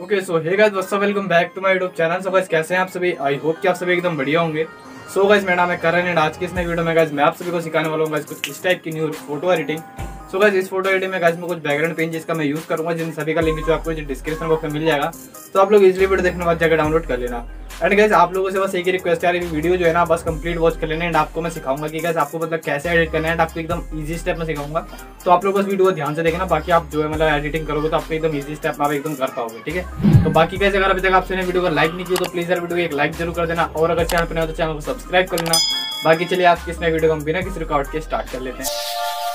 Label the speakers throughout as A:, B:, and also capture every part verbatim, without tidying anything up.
A: Okay so hey guys what's up, welcome back to my YouTube channel. So guys कैसे हैं आप सभी? I hope कि आप सभी एकदम बढ़िया होंगे। सो गाइस मेरा नाम है करण एंड आज की इस नई वीडियो में गाइस मैं आप सभी को सिखाने वाला हूं गाइस कुछ इस टाइप की new photo editing. So guys इस फोटो एडिटिंग में गाइस मैं कुछ बैकग्राउंड पेन जिसका मैं यूज करूंगा, जिन सभी का लिंक जो आपको डिस्क्रिप्शन बॉक्स में मिल जाएगा। तो आप लोग इजीली वीडियो देखने के बाद जाकर डाउनलोड कर लेना। एंड गाइस आप लोगों से बस एक ही रिक्वेस्ट है, वीडियो जो है ना बस कंप्लीट वॉच कर लेना। एंड आपको मैं सिखाऊंगा कि गाइस आपको मतलब कैसे एडिट करना है। आपको एकदम इजी स्टेप में सिखाऊंगा, तो आप लोग बस वीडियो को ध्यान से देखना। बाकी आप जो है मतलब एडिटिंग करोगे तो आपको एकदम इजी स्टेप आप एकदम कर पाओगे, ठीक है। तो बाकी कैसे अगर अभी तक आपने वीडियो को लाइक नहीं किया तो प्लीज यार वीडियो को एक लाइक जरूर कर देना, और अगर चैनल पर नए हो तो चैनल को सब्सक्राइब कर लेना। बाकी चलिए आज की इस नई वीडियो को हम बिना किसी रुकावट के स्टार्ट कर लेते हैं।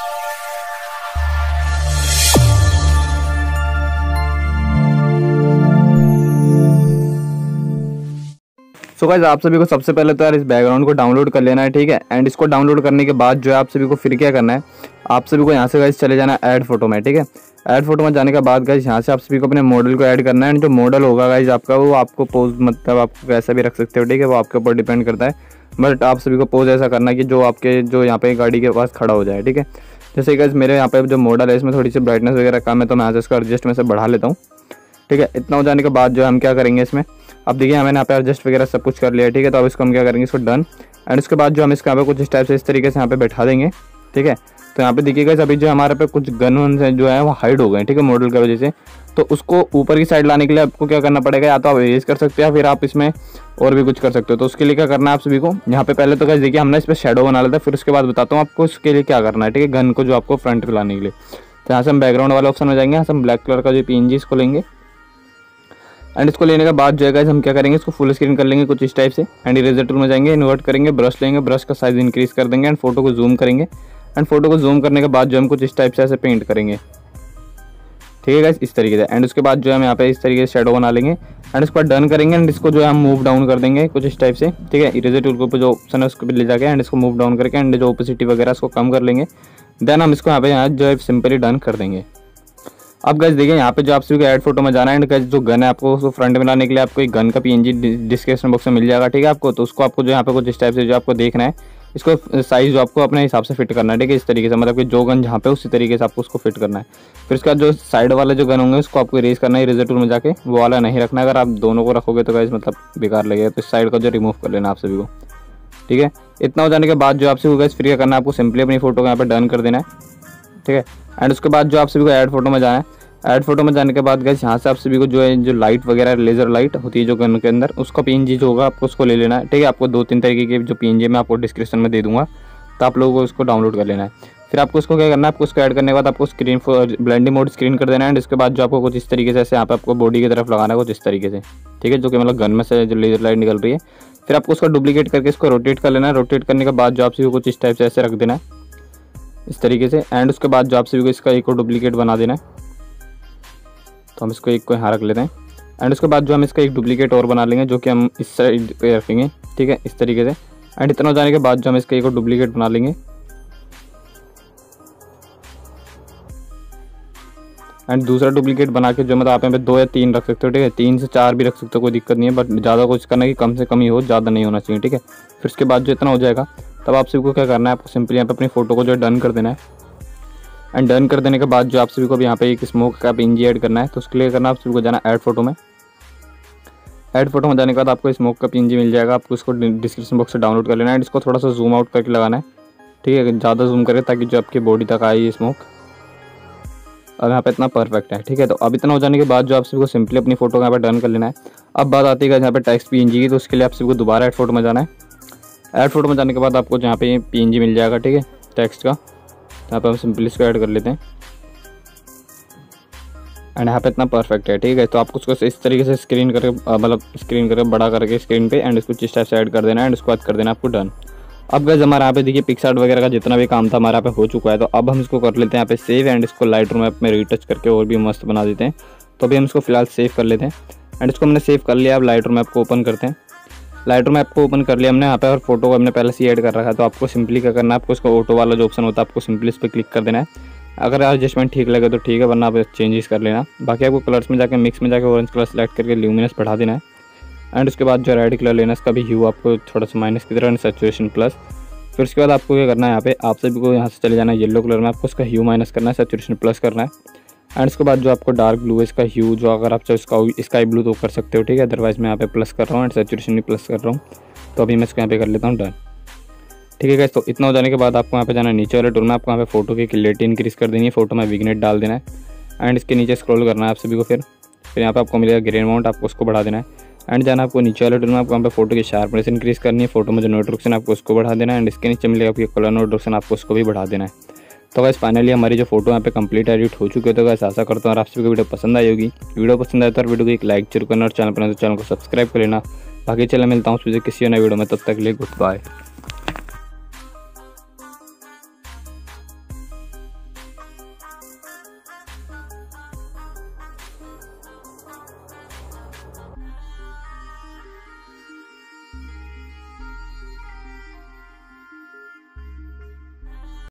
A: सो so गाइस आप सभी को सबसे पहले तो यार इस बैकग्राउंड को डाउनलोड कर लेना है, ठीक है। एंड इसको डाउनलोड करने के बाद जो है आप सभी को फिर क्या करना है, आप सभी को यहाँ से गाइस चले जाना है ऐड फोटो में, ठीक है। ऐड फोटो में जाने के बाद गाइस यहाँ से आप सभी को अपने मॉडल को ऐड करना है। एंड जो मॉडल होगा गाइस आपका वो आपको पोज मतलब आप कैसा भी रख सकते हो, ठीक है, वो आपके ऊपर डिपेंड करता है। बट आप सभी को पोज ऐसा करना है कि जो आपके जो यहाँ पे गाड़ी के पास खड़ा हो जाए, ठीक है। जैसे गाइस मेरे यहाँ पे जो मॉडल है इसमें थोड़ी सी ब्राइटनेस वगैरह कम है, तो मैं यहाँ से इसको एडजस्ट में से बढ़ा लेता हूँ, ठीक है। इतना हो जाने के बाद जो हम क्या करेंगे इसमें, अब देखिए मैंने यहाँ पे एडजस्ट वगैरह सब कुछ कर लिया, ठीक है। तो अब इसको हम क्या करेंगे, इसको डन। एंड उसके बाद जो हम इसके यहाँ पे कुछ इस टाइप से इस तरीके से यहाँ पे बैठा देंगे, ठीक है। तो यहाँ पे देखिएगा अभी जो हमारे पे कुछ गन वन से जो है वो हाइड हो गए, ठीक है, मॉडल की वजह से। तो उसको ऊपर की साइड लाने के लिए आपको क्या करना पड़ेगा, या तो आप इरेज कर सकते हैं या फिर आप इसमें और भी कुछ कर सकते हो। तो उसके लिए क्या करना है आप सभी को, यहाँ पे पहले तो गाइस देखिए हमने इस पर शेडो बना लेता है, फिर उसके बाद बताता हूँ आपको उसके लिए क्या करना है, ठीक है, गन को जो आपको फ्रंट पे लाने के लिए। तो यहाँ से हम बैकग्राउंड वाले ऑप्शन में जाएंगे, यहाँ से हम ब्लैक कलर का जो पीएनजी इसको लेंगे। एंड इसको लेने के बाद जो है गाइस हम क्या करेंगे, इसको फुल स्क्रीन कर लेंगे कुछ इस टाइप से। एंड इरेजर टूल में जाएंगे, इन्वर्ट करेंगे, ब्रश लेंगे, ब्रश का साइज इंक्रीज कर देंगे। एंड फोटो को जूम करेंगे। एंड फोटो को जूम करने के बाद जो हम कुछ इस टाइप से ऐसे पेंट करेंगे, ठीक है गाइस, इस तरीके से। एंड उसके बाद जो है हम यहाँ पे इस तरीके से शेडो बना लेंगे। एंड इसको डन करेंगे। एंड इसको जो है हम मूव डाउन कर देंगे कुछ इस टाइप से, ठीक है। इरेजर टूल के ऊपर जो ऑप्शन है उसको ले जाके एंड इसको मूव डाउन करके एंड जो ओपेसिटी वगैरह इसको कम कर लेंगे। देन हम इसको यहाँ पे यहाँ जो है सिंपली डन कर देंगे। अब गाइस देखिए यहाँ पे जो आप सभी को ऐड फोटो में जाना है। एंड गाइस जो गन है आपको उसको फ्रंट में लाने के लिए आपको एक गन का पीएनजी डिस्क्रिप्शन बॉक्स में मिल जाएगा, ठीक है आपको। तो उसको आपको जो यहाँ पे कुछ इस टाइप से जो आपको देखना है, इसको साइज जो आपको अपने हिसाब से फिट करना है, ठीक है, इस तरीके से। मतलब कि जो गन जहाँ पे उसी तरीके से आपको उसको फिट करना है। फिर उसका जो साइड वाले जो गन होंगे उसको आपको इरेज करना है, इरेजर टूल में जाके वो वाला नहीं रखना है। अगर आप दोनों को रखोगे तो गाइस मतलब बेकार लगेगा, तो इस साइड का जो रिमूव कर लेना आप सभी को, ठीक है। इतना हो जाने के बाद जो आप सभी को गाइस फिर करना है, आपको सिंपली अपनी फोटो को यहाँ पे डन कर देना है, ठीक है। एंड उसके बाद जो आप सभी को ऐड फोटो में जाना है। ऐड फोटो में जाने के बाद गाइस यहाँ से आप सभी को जो है जो लाइट वगैरह लेजर लाइट होती है जो गन के अंदर, उसका पीएनजी जो होगा आपको उसको ले लेना है, ठीक है। आपको दो तीन तरीके के जो पीएनजी मैं आपको डिस्क्रिप्शन में दे दूंगा, तो आप लोगों को उसको डाउनलोड कर लेना है। फिर आपको उसको क्या करना है, आपको उसको ऐड करने के बाद आपको स्क्रीन ब्लेंडिंग मोड स्क्रीन कर देना है। एंड इसके बाद जो आपको कुछ इस तरीके से ऐसे यहाँ पे आपको बॉडी की तरफ लगाना है कुछ इस तरीके से, ठीक है, जो कि मतलब गन में से जो लेजर लाइट निकल रही है। फिर आपको उसको डुप्लीकेट करके इसको रोटेट कर लेना है। रोटेट करने के बाद जो आप सभी को कुछ इस टाइप से ऐसे रख देना है इस तरीके से। एंड उसके बाद जो आप सभी को इसका एक और डुप्लीकेट बना देना है। तो हम इसको एक को यहाँ रख लेते हैं। एंड उसके बाद जो हम इसका एक डुप्लीकेट और बना लेंगे जो कि हम इस साइड पे रखेंगे, ठीक है, इस तरीके से। एंड इतना हो जाने के बाद जो हम इसका एक और डुप्लीकेट बना लेंगे। एंड दूसरा डुप्लीकेट बना के जो मतलब आप यहाँ पे दो या तीन रख सकते हो, ठीक है, तीन से चार भी रख सकते हो, कोई दिक्कत नहीं है। बट ज़्यादा कुछ करना है कि कम से कम ही हो, ज़्यादा नहीं होना चाहिए, ठीक है। फिर उसके बाद जो इतना हो जाएगा तब आप सभी को क्या करना है, आपको सिंपली यहाँ पे अपनी फोटो को जो डन कर देना है। एंड डन कर देने के बाद जो आप सभी को भी यहाँ पे एक स्मोक का पीएनजी ऐड करना है। तो उसके लिए करना आप सभी को जाना ऐड फोटो में। ऐड फोटो में जाने के बाद आपको स्मोक का पीएनजी मिल जाएगा, आपको इसको डिस्क्रिप्शन बॉक्स से डाउनलोड कर लेना है। इसको थोड़ा सा जूम आउट करके लगाना है, ठीक है, ज़्यादा जूम करके ताकि जो आपकी बॉडी तक आए ये स्मोक। अब यहाँ पे इतना परफेक्ट है, ठीक है। तो अब इतना हो जाने के बाद जो आप सभी को सिंपली अपनी फोटो यहाँ पे डन कर लेना है। अब बात आती है यहाँ पे टेक्स्ट पीएनजी की, तो उसके लिए आप सभी को दोबारा ऐड फोटो में जाना है। ऐड फोटो में जाने के बाद आपको जहाँ पे पीएनजी मिल जाएगा, ठीक है, टेक्स्ट का। यहाँ पे हम सिंपली इसको ऐड कर लेते हैं। एंड यहाँ पे इतना परफेक्ट है, ठीक है। तो आपको उसको इस तरीके से स्क्रीन करके मतलब स्क्रीन करके बड़ा करके स्क्रीन पे एंड इसको जिस टाइप से ऐड कर देना है। एंड उसको ऐड कर देना आपको डन। अब गाइस हमारे यहाँ पे देखिए पिक्सआर्ट वगैरह का जितना भी काम था हमारे यहाँ पे हो चुका है। तो अब हम इसको कर लेते हैं यहाँ पे सेव। एंड इसको लाइट रूम ऐप में रीटच करके और भी मस्त बना देते हैं। तो अभी हम इसको फिलहाल सेव कर लेते हैं। एंड इसको हमने सेव कर लिया। अब लाइट रूम ऐप को ओपन करते हैं। लाइट रूम ऐप को ओपन कर लिया हमने यहाँ पे, और फोटो को हमने पहले से ऐड कर रखा है। तो आपको सिंपली क्या करना है, आपको इसका ऑटो वाला जो ऑप्शन होता है आपको सिंपली इस पर क्लिक कर देना है। अगर एडजस्टमेंट ठीक लगे तो ठीक है, वरना आप चेंजेस कर लेना। बाकी आपको कलर्स में जाकर मिक्स में जाकर ऑरेंज कलर सेलेक्ट करके ल्यूमिनस बढ़ा देना है। एंड उसके बाद जो रेड कलर लेना है, इसका भी ह्यू आपको थोड़ा सा माइनस की तरह एंड सैचुरेशन प्लस। फिर उसके बाद आपको क्या करना है, यहाँ पे आप सभी को यहाँ से चले जाना है येलो कलर में, आपको उसका ह्यू माइनस करना है, सैचुरेशन प्लस करना है। एंड उसके बाद जो आपको डार्क ब्लू है इसका ह्यू जो अगर आप चाहे इसका स्काई ब्लू तो कर सकते हो, ठीक है। अदरवाइज मैं यहाँ पे प्लस कर रहा हूँ एंड सैचुरेशन भी प्लस कर रहा हूँ, तो अभी मैं इसको यहाँ पे कर लेता हूँ डन, ठीक है गाइस। तो इतना हो जाने के बाद आपको यहाँ पे जाना है नीचे वाले टूल में, आपको यहाँ पे फोटो की क्लियरिटी इंक्रीज़ कर देनी है, फोटो में विग्नेट डाल देना है एंड इसके नीचे स्क्रॉल करना है आप सभी को। फिर फिर यहाँ पे आपको मिलेगा ग्रेन अमाउंट, आपको उसको बढ़ा देना है एंड जाना आपको नीचे वाले टूल में, आपको यहाँ पे फोटो की शार्पनेस इंक्रीज़ करनी है, फोटो में जो नोटिफिकेशन आपको उसको बढ़ा देना है एंड इसके नीचे मिलेगा आपको कलर नोटिफिकेशन, आपको उसको भी बढ़ा देना है। तो गाइस फाइनली हमारी जो फोटो यहाँ पे कंप्लीट एडिट हो चुकी है। तो गाइस आशा करता हूँ और आप सभी को वीडियो पसंद आई होगी। वीडियो पसंद आए तो वीडियो को एक लाइक जरूर करना और चैनल पर तो चैनल को सब्सक्राइब कर लेना। बाकी चैनल मिलता हूँ किसी नए वीडियो में, तब तक के लिए गुड बाय।